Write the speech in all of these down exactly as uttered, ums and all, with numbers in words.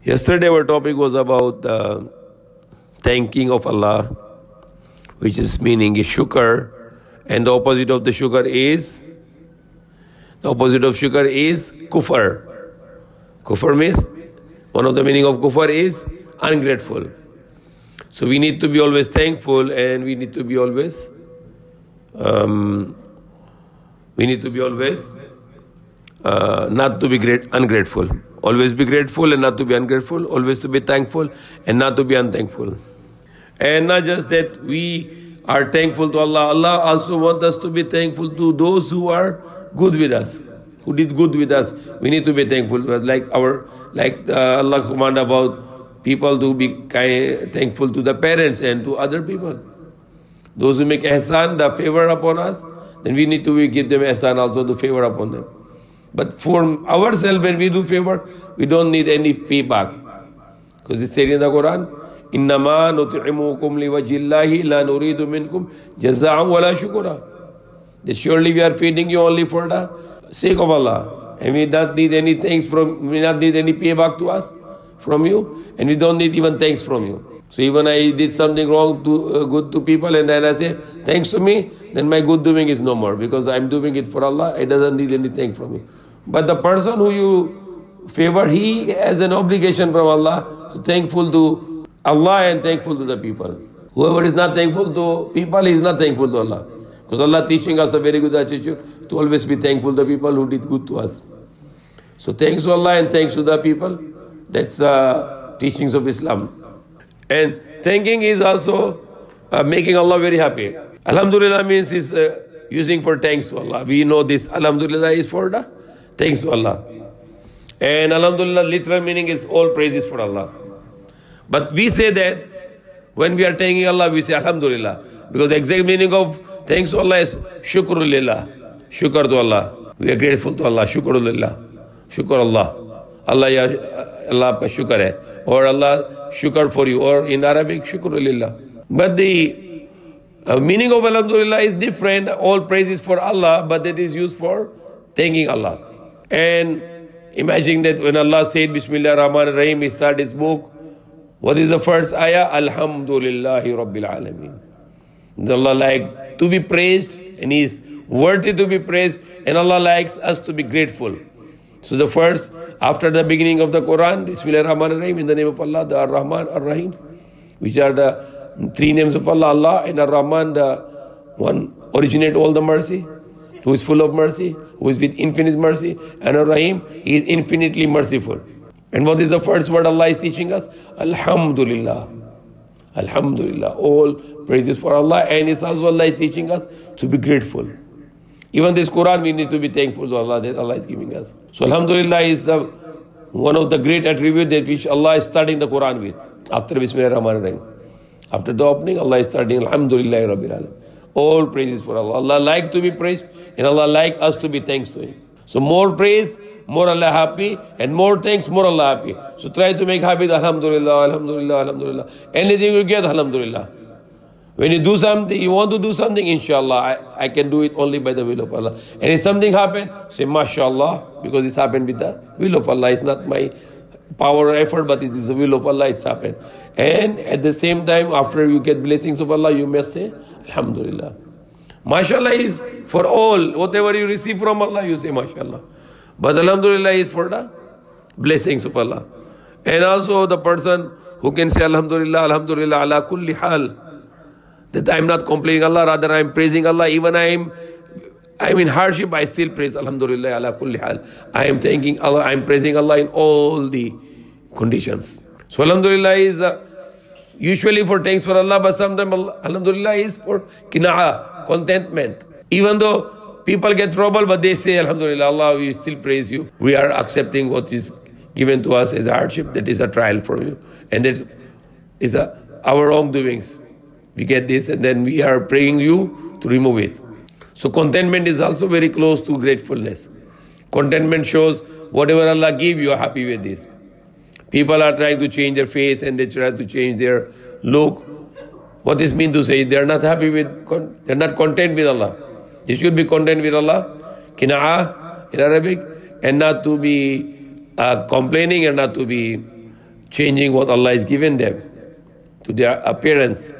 Yesterday our topic was about uh, thanking of Allah, which is meaning is shukr, and the opposite of the shukr is the opposite of shukr is kufr. Kufr means one of the meaning of kufr is ungrateful. So we need to be always thankful, and we need to be always um, we need to be always uh, not to be great ungrateful. Always be grateful and not to be ungrateful. Always to be thankful and not to be unthankful. And not just that we are thankful to Allah. Allah also wants us to be thankful to those who are good with us, who did good with us. We need to be thankful. Like our, like uh, Allah command about people to be kind, thankful to the parents and to other people. Those who make ihsan, the favor upon us, then we need to give them ihsan also, the favor upon them. But for ourselves, when we do favor, we don't need any payback. Because it's said in the Quran, إِنَّمَا نُطْعِمُكُمْ لِوَجِهِ اللَّهِ لَا نُرِيدُ مِنْكُمْ جَزَاءً وَلَا شُكُرًا. That surely we are feeding you only for the sake of Allah. And we don't need any thanks from, we don't need any payback to us, from you. And we don't need even thanks from you. So even I did something wrong to uh, good to people, and then I say, thanks to me, then my good doing is no more, because I'm doing it for Allah. It doesn't need any thanks from you. But the person who you favor, he has an obligation from Allah to thankful to Allah and thankful to the people. Whoever is not thankful to people, he is not thankful to Allah. Because Allah teaching us a very good attitude to always be thankful to the people who did good to us. So thanks to Allah and thanks to the people. That's the teachings of Islam. And thanking is also uh, making Allah very happy. Alhamdulillah means is uh, using for thanks to Allah. We know this. Alhamdulillah is for the thanks to Allah. And Alhamdulillah literal meaning is all praises for Allah. But we say that when we are thanking Allah, we say Alhamdulillah. Because the exact meaning of thanks to Allah is Shukrulillah. Shukr to Allah. We are grateful to Allah. Shukrulillah. Shukr Allah. Allah ya Allah aapka shukr hai. Or Allah shukr for you. Or in Arabic, Shukrulillah. But the uh, meaning of Alhamdulillah is different. All praise is for Allah, but that is used for thanking Allah. And imagine that when Allah said Bismillah Rahman Rahim, He started His book. What is the first ayah? Alhamdulillahi Rabbil Alameen. Allah likes to be praised, and He is worthy to be praised, and Allah likes us to be grateful. So the first, after the beginning of the Quran, Bismillah Rahman Rahim, in the name of Allah, the Ar-Rahman, Ar-Rahim, which are the three names of Allah, Allah, and Ar-Rahman, the one originate all the mercy, who is full of mercy, who is with infinite mercy, and Ar-Rahim, He is infinitely merciful. And what is the first word Allah is teaching us? Alhamdulillah. Alhamdulillah. All praises for Allah, and it's also Allah is teaching us to be grateful. Even this Quran, we need to be thankful to Allah that Allah is giving us. So Alhamdulillah is the one of the great attributes that which Allah is starting the Quran with. After Bismillah Rahman Rahim. After the opening, Allah is starting Alhamdulillah Rabbil Alam. All praises for Allah. Allah like to be praised, and Allah like us to be thanks to Him. So more praise, more Allah happy, and more thanks, more Allah happy. So try to make happy, Alhamdulillah, Alhamdulillah, Alhamdulillah. Anything you get, Alhamdulillah. When you do something, you want to do something, inshallah, I, I can do it only by the will of Allah. And if something happened, say mashallah, because it's happened with the will of Allah. It's not my power or effort, but it is the will of Allah, it's happened. And at the same time, after you get blessings of Allah, you must say Alhamdulillah. Mashallah is for all. Whatever you receive from Allah, you say mashallah. But Alhamdulillah is for the blessings of Allah. And also the person who can say Alhamdulillah, Alhamdulillah, ala kulli hal. That I am not complaining Allah, rather I am praising Allah. Even I am I am in hardship, I still praise Alhamdulillah ala kulli hal. I am thanking Allah, I am praising Allah in all the conditions. So Alhamdulillah is uh, usually for thanks for Allah, but sometimes Alhamdulillah is for kina'a, contentment. Even though people get trouble, but they say Alhamdulillah, Allah, we still praise you. We are accepting what is given to us as a hardship, that is a trial for you. And that is a, our wrongdoings. We get this, and then we are praying you to remove it. So contentment is also very close to gratefulness. Contentment shows whatever Allah gives, you are happy with this. People are trying to change their face, and they try to change their look. What this mean to say? They are not happy with, they are not content with Allah. They should be content with Allah. Kina'ah in Arabic, and not to be uh, complaining, and not to be changing what Allah has given them to their appearance.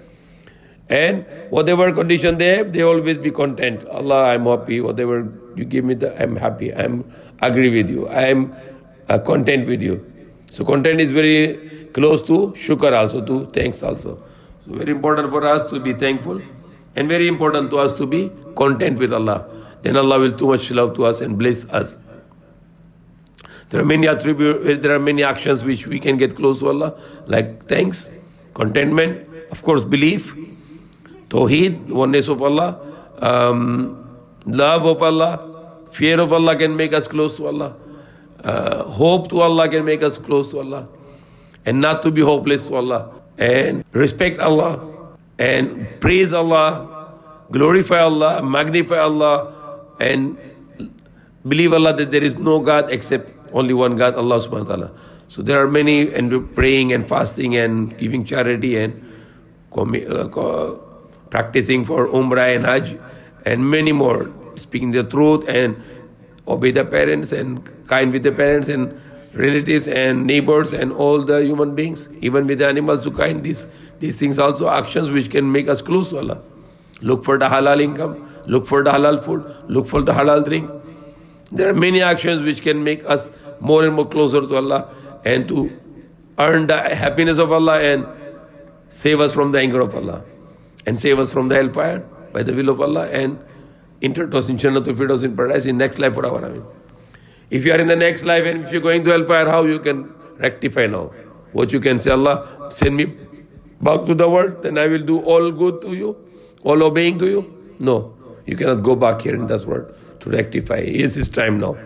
And whatever condition they have, they always be content. Allah, I'm happy. Whatever you give me, the, I'm happy. I'm agree with you. I'm uh, content with you. So content is very close to shukr also, to thanks also. So very important for us to be thankful, and very important to us to be content with Allah. Then Allah will too much love to us and bless us. There are many attributes, there are many actions which we can get close to Allah, like thanks, contentment, of course belief, Tawheed, oneness of Allah, um, love of Allah, fear of Allah can make us close to Allah, uh, hope to Allah can make us close to Allah, and not to be hopeless to Allah, and respect Allah, and praise Allah, glorify Allah, magnify Allah, and believe Allah that there is no God except only one God, Allah subhanahu wa ta'ala. So there are many, and praying and fasting and giving charity and uh, practicing for Umrah and Hajj and many more, speaking the truth and obey the parents and kind with the parents and relatives and neighbors and all the human beings, even with the animals, to kind. These, these things also actions which can make us close to Allah. Look for the halal income, look for the halal food, look for the halal drink. There are many actions which can make us more and more closer to Allah and to earn the happiness of Allah and save us from the anger of Allah and save us from the hellfire by the will of Allah and enter us in Jannah to feed us in paradise in next life for our Amin. If you are in the next life and if you are going to hellfire, how you can rectify now? What you can say, Allah, send me back to the world, then I will do all good to you, all obeying to you? No, you cannot go back here in this world to rectify. It's his time now.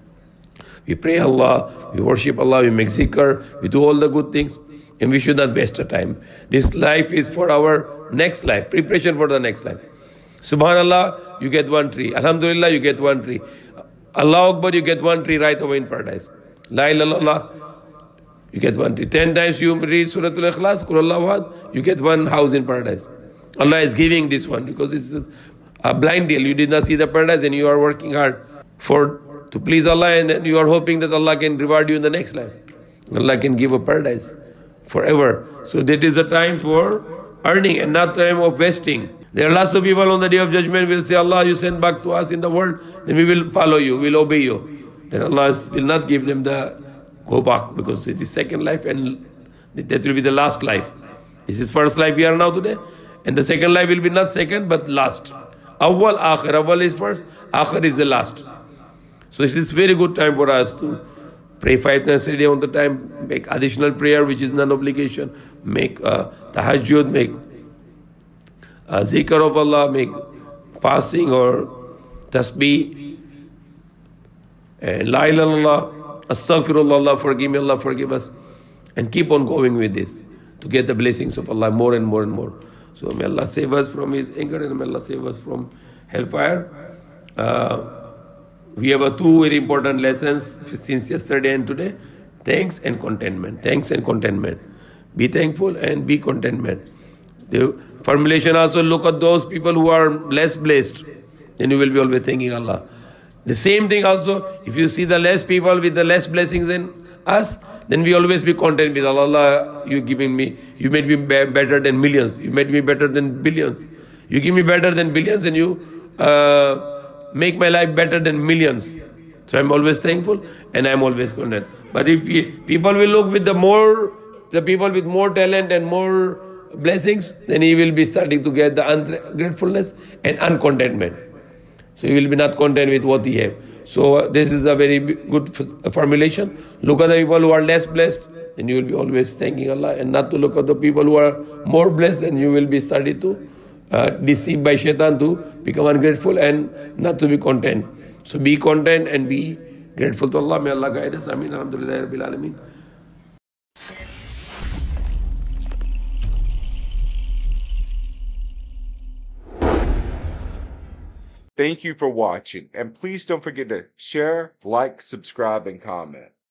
We pray Allah, we worship Allah, we make zikr, we do all the good things, and we should not waste our time. This life is for our next life, preparation for the next life. Subhanallah, you get one tree. Alhamdulillah, you get one tree. Allah Akbar, you get one tree right away in paradise. La ilaha illallah, you get one tree. Ten times you read Surah Al-Ikhlas, Qul Allahu Ahad, you get one house in paradise. Allah is giving this one because it's a blind deal. You did not see the paradise and you are working hard for to please Allah, and then you are hoping that Allah can reward you in the next life. Allah can give a paradise forever. So that is a time for earning and not time of wasting. There are lots of people on the day of judgment will say, Allah, you send back to us in the world, then we will follow you, we will obey you. Then Allah will not give them the go back because it is second life and that will be the last life. This is first life we are now today, and the second life will be not second but last. Awwal, akhir. Awwal is first, akhir is the last. So it is very good time for us to pray five times a day on the time, make additional prayer which is non-obligation, make uh, tahajjud, make uh, zikr of Allah, make fasting or tasbih, and la ilaha illallah, astaghfirullah, Allah forgive me, Allah forgive us, and keep on going with this to get the blessings of Allah more and more and more. So may Allah save us from His anger and may Allah save us from hellfire. Uh, we have a two very important lessons since yesterday and today. Thanks and contentment. Thanks and contentment. Be thankful and be contentment. The formulation also, look at those people who are less blessed. Then you will be always thanking Allah. The same thing also, if you see the less people with the less blessings in us, then we always be content with Allah. Allah, you giving me, you made me better than millions. You made me better than billions. You give me better than billions and you uh, make my life better than millions. So I'm always thankful and I'm always content. But if we, people will look with the more, the people with more talent and more blessings, then he will be starting to get the ungratefulness and uncontentment. So he will be not content with what he have. So uh, this is a very good formulation. Look at the people who are less blessed, and you will be always thanking Allah, and not to look at the people who are more blessed, and you will be started to uh, deceived by shaitan to become ungrateful and not to be content. So be content and be grateful to Allah. May Allah guide us. Ameen. Alhamdulillah Rabbil Alameen. Thank you for watching, and please don't forget to share, like, subscribe, and comment.